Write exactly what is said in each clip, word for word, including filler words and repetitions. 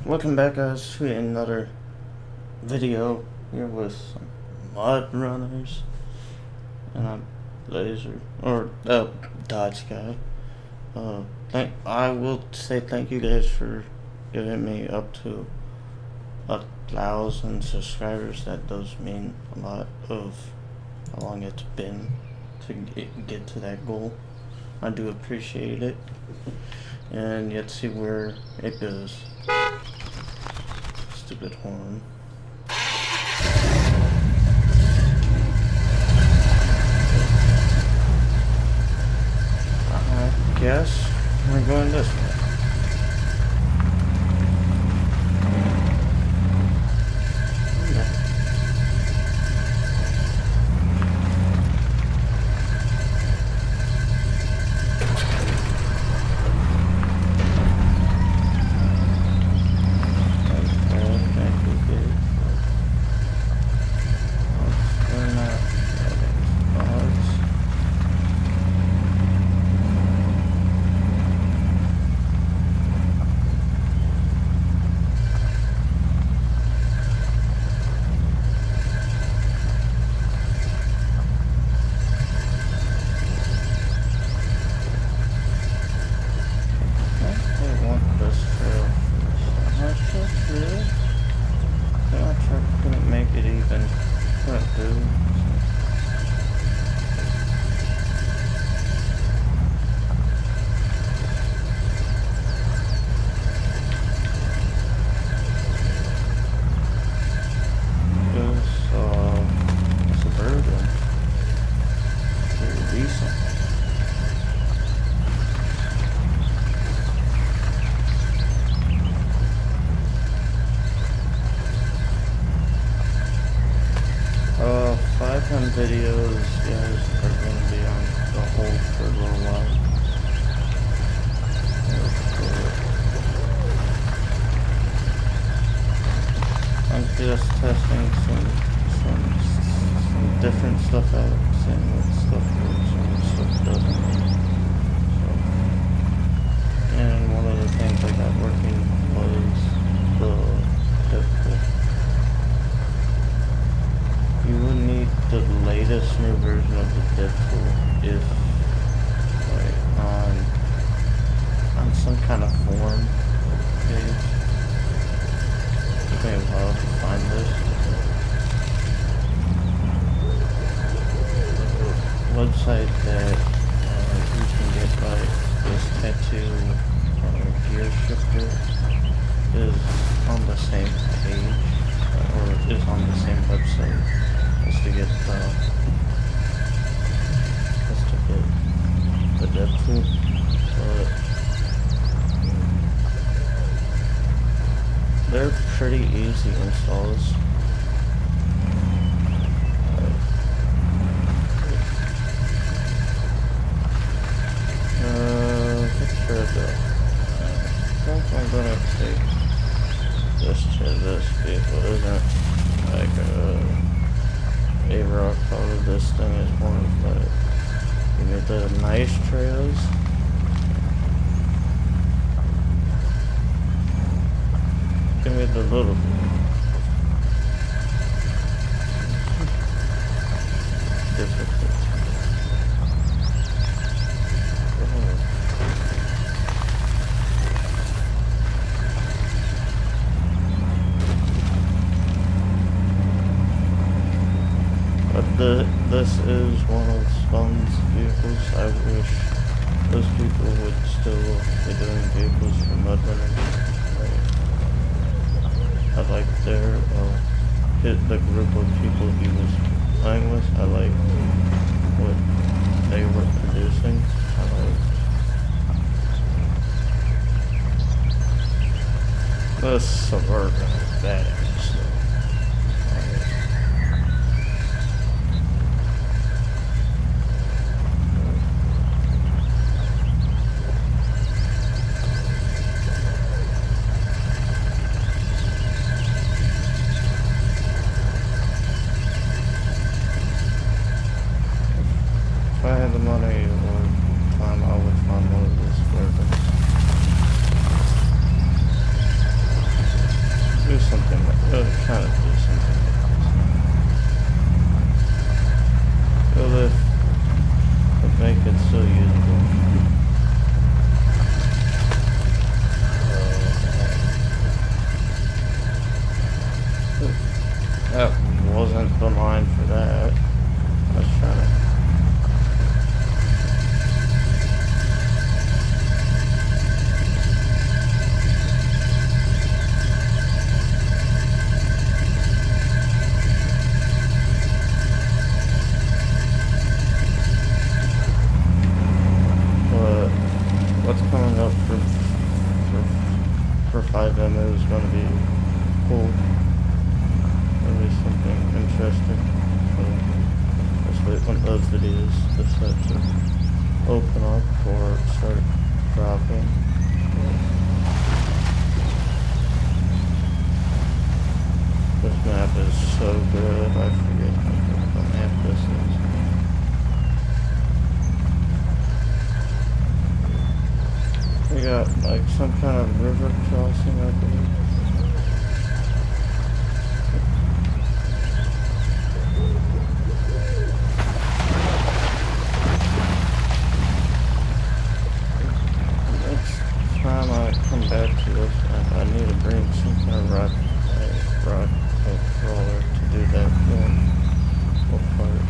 Welcome back, guys, to another video here with some mudrunners, and I'm Laser or uh, Dodge guy. Uh, thank I will say thank you guys for giving me up to a thousand subscribers. That does mean a lot of how long it's been to get, get to that goal. I do appreciate it, and let's see where it goes. Stupid horn. I guess we're going this way. Videos, guys, are going to be on the hold for a little while. I'm just testing some, some, some different stuff out, seeing what stuff works and what stuff doesn't. So, and one of the things I got working was the difficult. You would need the latest new version of the Deadpool if, like, on on some kind of forum page. It took me a while to find this. The website that uh, you can get like this tattoo uh, gear shifter is on the same page, uh, or is on the same website. To get the just to get the Deadpool, but they're pretty easy installs. Uh, let's try the. I think I'm gonna take this to this vehicle, isn't like a. A rock probably this thing is more of like, give me the nice trails. Give me the little difficult. The, this is one of Spawn's vehicles. I wish those people would still be doing vehicles for mudrunners. Like, I like their, well, hit the group of people he was playing with. I like what they were producing. I like the suburban badass. If I had the money or time, I would find one of those suburbans. It'll kind of do something like this. It'll lift, it'll make it so usable. Uh, that wasn't the line for that. I was trying to. What's coming up for for, for five M is going to be cool. It'll be something interesting. So let's wait when those videos decide to open up or start dropping. This map is so good, I forget how good the map this is. We got like some kind of river crossing, I believe. Next time I come back to this map, I need to bring some kind of rock, uh, rock uh, roller to do that one part.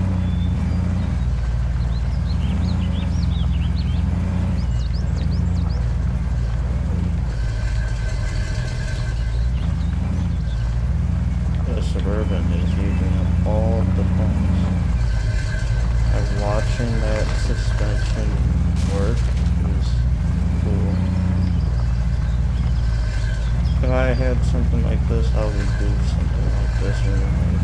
Suburban is using up all of the pumps. And watching that suspension work is cool. If I had something like this, I would do something like this in real life.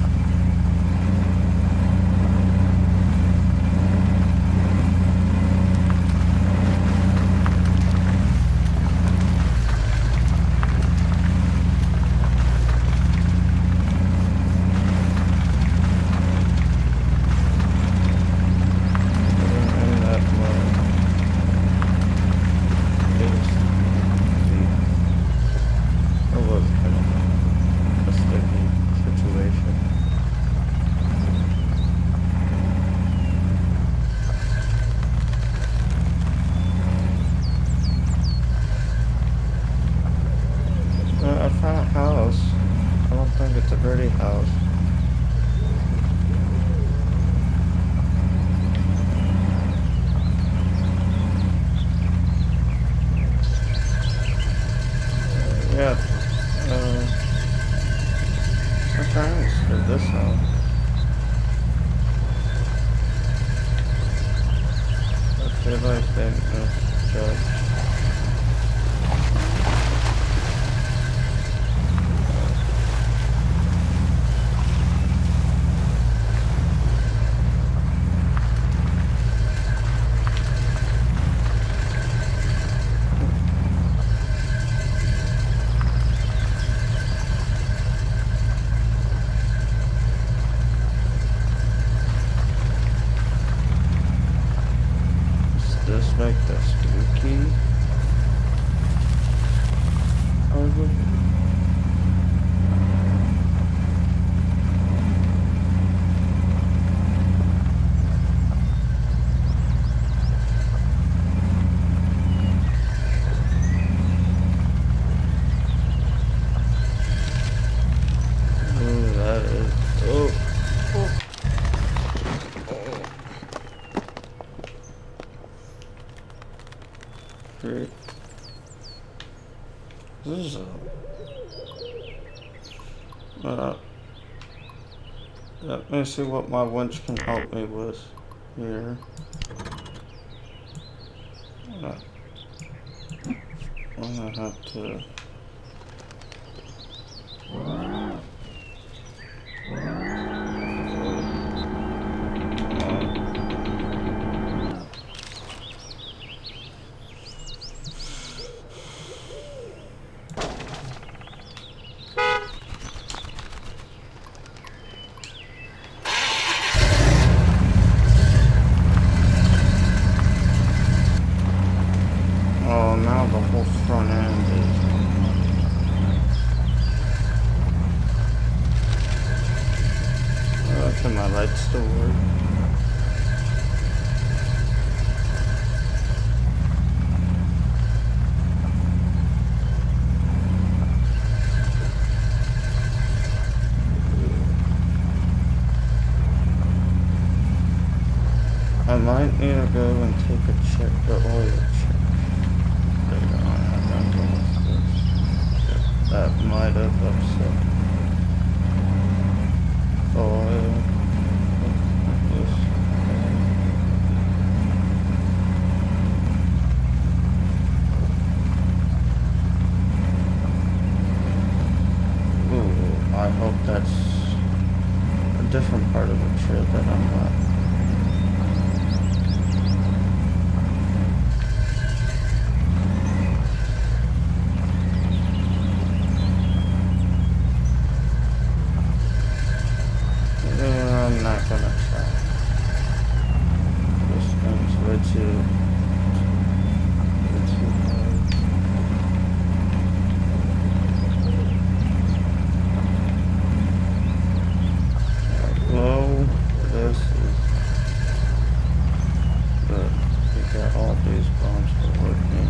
I found a house. I don't think it's a dirty house. Uh, yeah. Uh, my parents did this house. I feel like they misjudged. Just like the spooky over. Oh, that is oh. Oh. Great. This is a uh, let me see what my winch can help me with here. Uh, I'm gonna have to oh, now the whole front end is lights to work. I might need to go and take a check, the oil check. Later on, I don't know what's this. That might have upset the oil. This. Ooh, I hope that's a different part of the trip that I'm not. I'm not gonna try. This thing's way too, way too hard. Low. This is good. We got all these bombs working.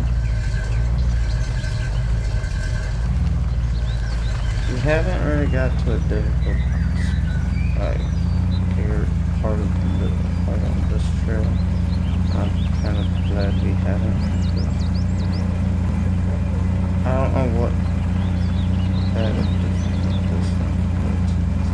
We haven't really got to a difficult, like, here part of the part of this trail. I'm kind of glad we haven't. I don't know what kind of this thing is.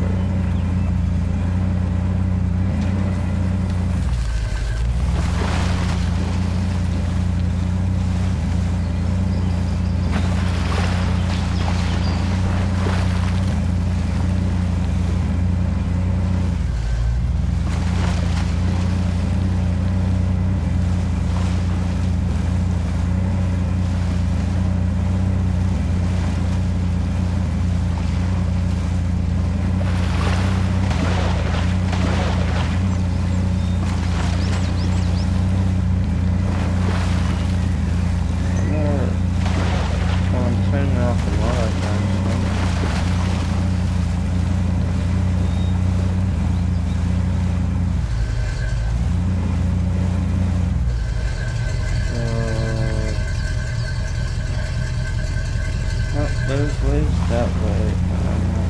There's ways that way. I don't know.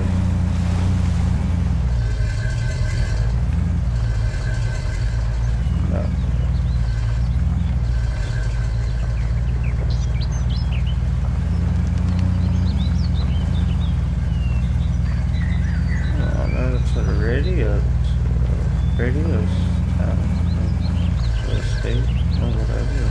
No. Oh, no, it's a radio. It's a radio town. Or state or whatever.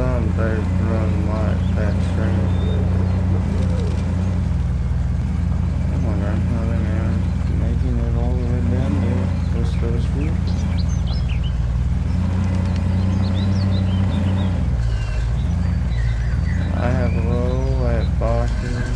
some days run like that stream. I'm wondering how they are making it all the way down here with those vehicles. I have low, I have boxes.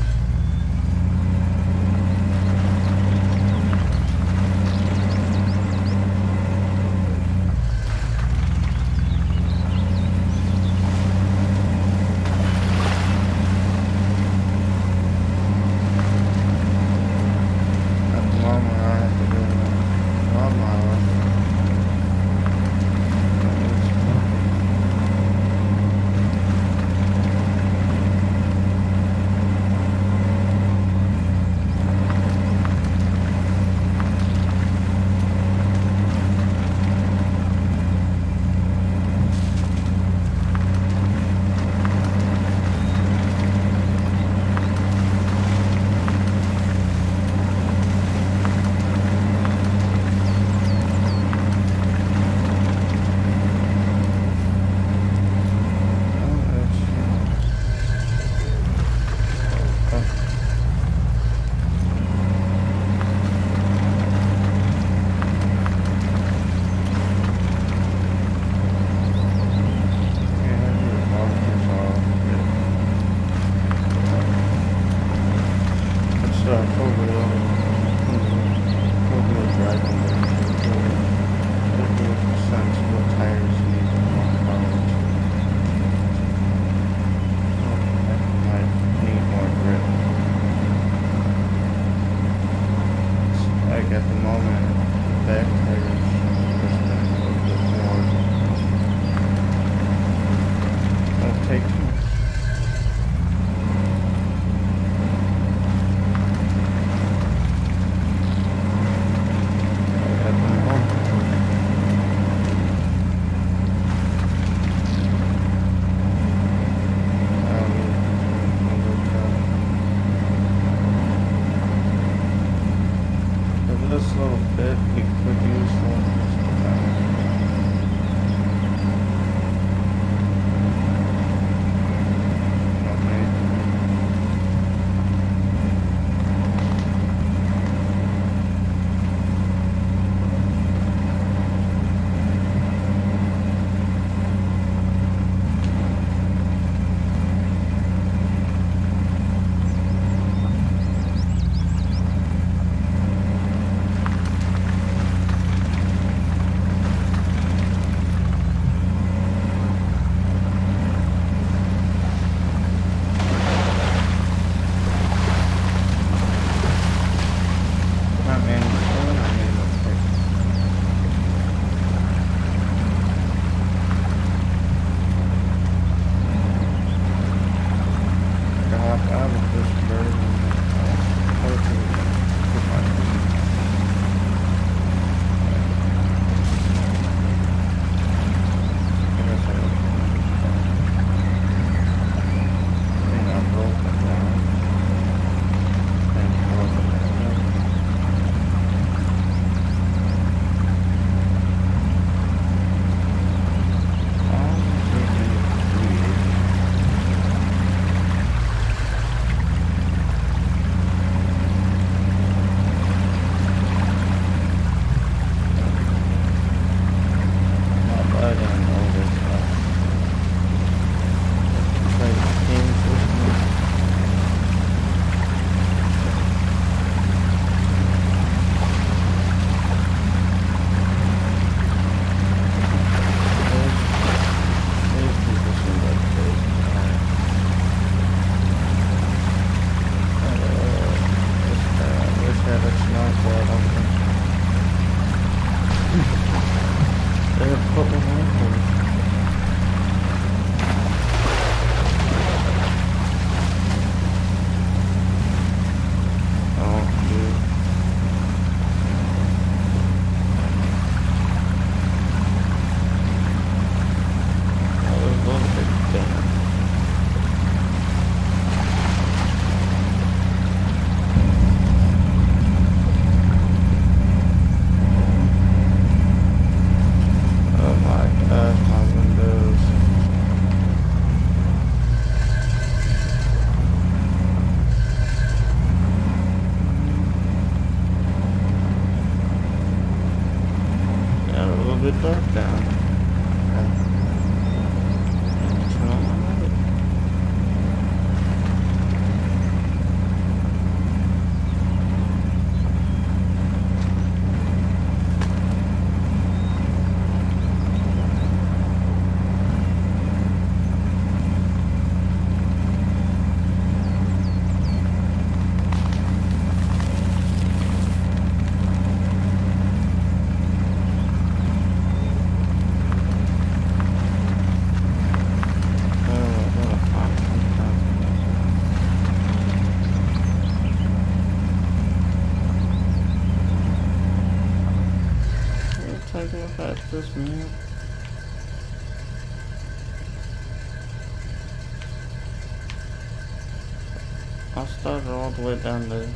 I started all the way down there.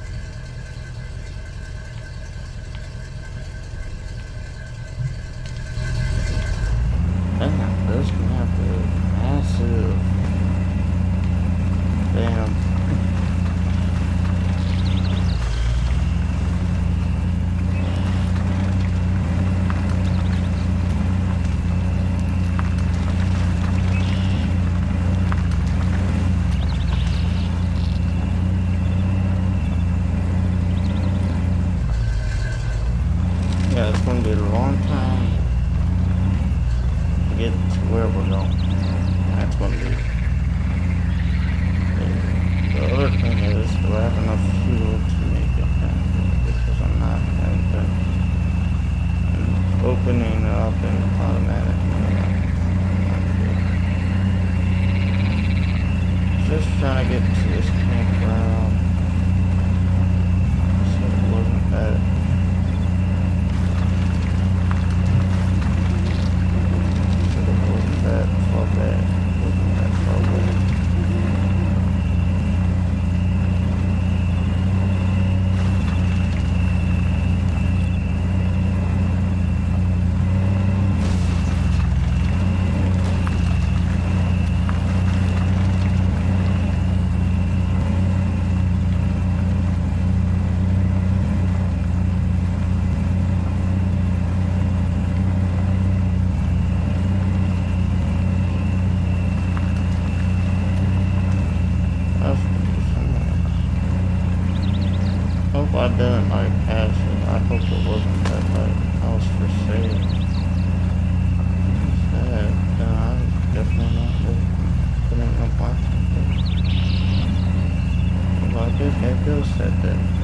Damn, this map is massive. Damn. Yeah, it's gonna be a long time to get to where we're going. That's gonna be. The other thing is, do I have enough fuel to make it down there? Because I'm not having and opening up and automatic. Just trying to get to this campground. So it wasn't bad. That far back, wasn't that far back. Hope I didn't like pass it. I hope it wasn't that like I was for sale. Sad. Then I definitely not putting no black. If I did, maybe it was that day.